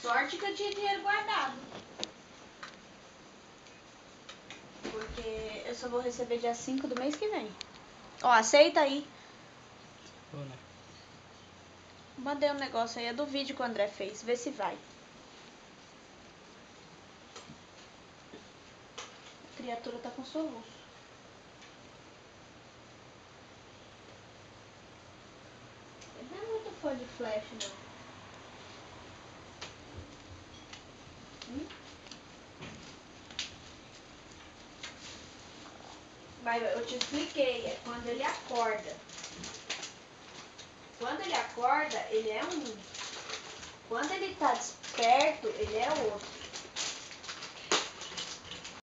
Sorte que eu tinha dinheiro guardado. Porque eu só vou receber dia 5 do mês que vem. Ó, aceita aí. Né? Mandei um negócio aí, é do vídeo que o André fez. Vê se vai. A criatura tá com soluço. Ele não é muito fã de Flash, não. Mas eu te expliquei, é quando ele acorda. Quando ele acorda, ele é um. Quando ele tá desperto, ele é outro.